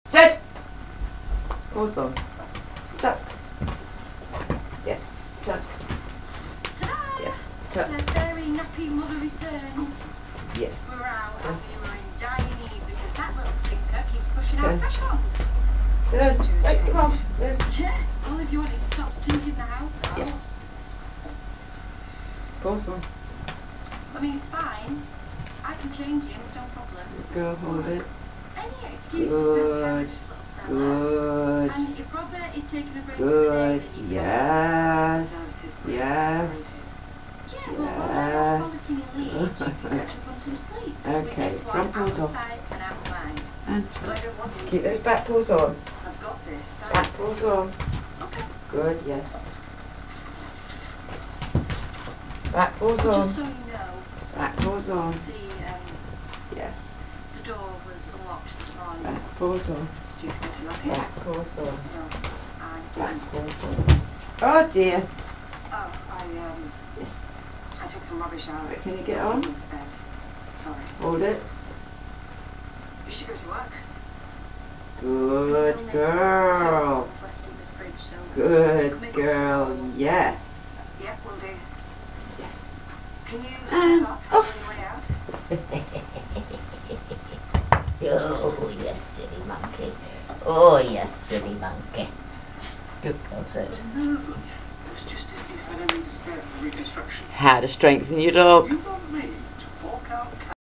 Sit! Paws on. Tut. Yes. Tut. Yes. Tut. The very nappy mother returns. Yes. We're out having your own dining because that little stinker keeps pushing out fresh ones. Turn. Wait, come on. Yeah. Well, if you wanted to stop stinking the house out. Yes. Paws on. I mean, it's fine. I can change him, it's no problem. Go hold it. Any excuse Good. to spend time with this little fella. Good. And if Robert is taking a break Good. from the day, then you Yes. Yeah, Yes. well, Yes. policy leads you can catch up on some sleep. Okay, With this front one, paws out of on. sight and out of mind. And But I don't want you keep to. those back paws on. I've got this. Back Thanks. paws on. Okay. Good, yes. Back paws Just on. so you know, Back paws on. the Yes. door was unlocked this morning. Back paws on. Did you forget to lock it? Back paws on. No, I Back didn't. paws on. Oh dear. Oh, Yes. I took some rubbish out. Can you get on? Went to bed. Sorry. Hold it. You should go to work. Good There's only girl. two left in the fridge, so Good Come in, girl. come in. Yes. yeah, we'll do. Yes. Can you And stop off. on your way out? Oh, yes, silly monkey. Oh, yes, silly monkey. Good girl, Sid. It's just if you had any despair for reconstruction. How to strengthen your dog. You want me